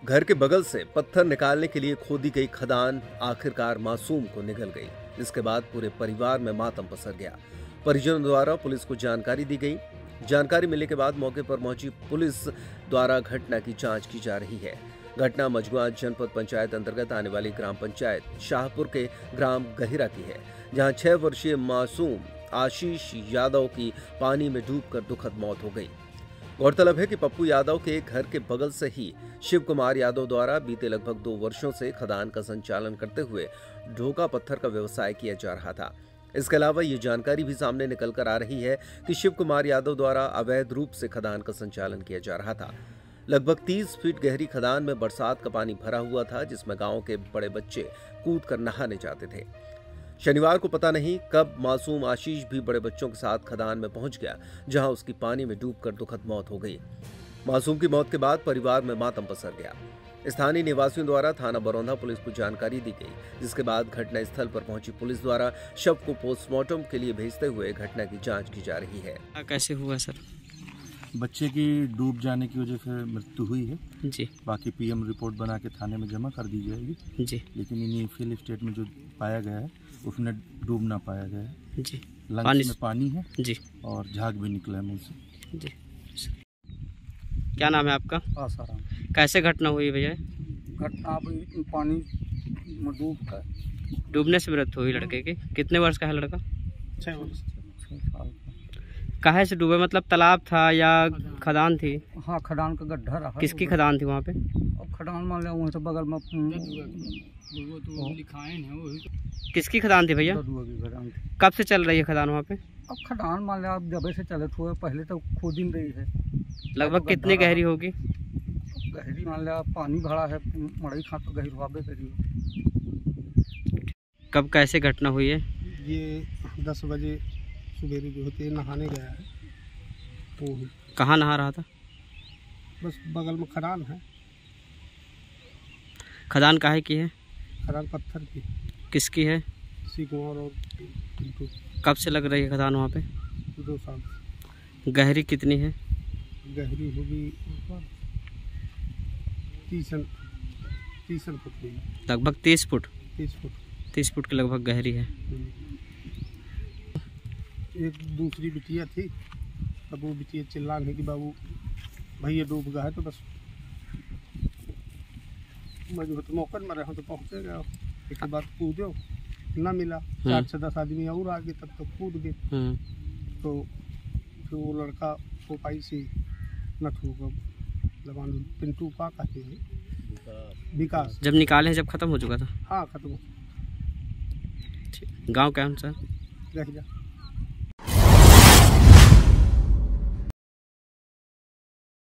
घर के बगल से पत्थर निकालने के लिए खोदी गई खदान आखिरकार मासूम को निगल गई, जिसके बाद पूरे परिवार में मातम पसर गया। परिजनों द्वारा पुलिस को जानकारी दी गई। जानकारी मिलने के बाद मौके पर पहुंची पुलिस द्वारा घटना की जांच की जा रही है। घटना मझगुआ जनपद पंचायत अंतर्गत आने वाली ग्राम पंचायत शाहपुर के ग्राम गहिरा की है, जहां 6 वर्षीय मासूम आशीष यादव की पानी में डूबकर दुखद मौत हो गई। गौरतलब है कि पप्पू यादव के घर के बगल से ही शिव कुमार यादव द्वारा बीते लगभग 2 वर्षों से खदान का संचालन करते हुए ढोका पत्थर का व्यवसाय किया जा रहा था। इसके अलावा ये जानकारी भी सामने निकल कर आ रही है कि शिव कुमार यादव द्वारा अवैध रूप से खदान का संचालन किया जा रहा था। लगभग 30 फीट गहरी खदान में बरसात का पानी भरा हुआ था, जिसमें गांव के बड़े बच्चे कूद कर नहाने जाते थे। शनिवार को पता नहीं कब मासूम आशीष भी बड़े बच्चों के साथ खदान में पहुंच गया, जहां उसकी पानी में डूबकर दुखद मौत हो गई। मासूम की मौत के बाद परिवार में मातम पसर गया। स्थानीय निवासियों द्वारा थाना बरौंधा पुलिस को जानकारी दी गई, जिसके बाद घटना स्थल पर पहुंची पुलिस द्वारा शव को पोस्टमार्टम के लिए भेजते हुए घटना की जांच की जा रही है। कैसे हुआ सर? बच्चे की डूब जाने की वजह से मृत्यु हुई है जी। बाकी पीएम रिपोर्ट बना के थाने में जमा कर दी जाएगी जी। लेकिन इनिशियल स्टेट में जो पाया गया है उसमें डूब ना पाया गया है जी। लंग्स में पानी है जी और झाग भी निकला है मुंह से जी। क्या नाम है आपका? आसाराम। कैसे घटना हुई भैया? घटना पानी में डूबने से मृत्यु हुई लड़के की। कितने वर्ष का है लड़का? 6 वर्ष 6 साल का। काहे से डूबे, मतलब तालाब था या खदान थी? हाँ, खदान का गड्ढा रहा। किसकी खदान थी वहाँ पे? अब खदान मान लिया वहीं से बगल में किसकी खदान थी भैया? खदान थी। कब से चल रही है खदान वहाँ पे? अब खदान मान लिया, अब जब से चले हुए पहले तो खोदी रही है। लगभग कितनी गहरी होगी? गहरी मान लिया, पानी भरा है, मड़ई खा तो गहरी हुआ करी। कब कैसे घटना हुई है? ये 10 बजे सुबेरे जो होते नहाने गया है तो कहाँ नहा रहा था? बस बगल में खदान है। खदान काहे की है? खदान पत्थर की। किसकी है? शिव कुमार और पिंटू। कब से लग रही है खदान वहाँ पे? 2 साल। गहरी कितनी है? गहरी होगी 30 फुट की। लगभग 30 फुट। 30 फुट। 30 फुट की लगभग गहरी है। एक दूसरी बिटिया थी, तब वो बिटिया चिल्लाने कि बाबू भैया डूब गया है, तो बस मैं जो तो मौके में रहा तो पहुँचे गया। इसके बाद कूदो ना मिला, 4 से 10 आदमी और आगे तब तक कूद गए। तो फिर वो लड़का वो पाई से नट होगा पिंटू पा कहते हैं विकास। जब निकाले जब खत्म हो चुका था? हाँ, खत्म। गांव कौन सा? गहिरा।